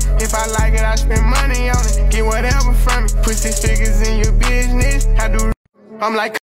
If I like it, I spend money on it. Get whatever from me. Put 6 figures in your business. I do. I'm like.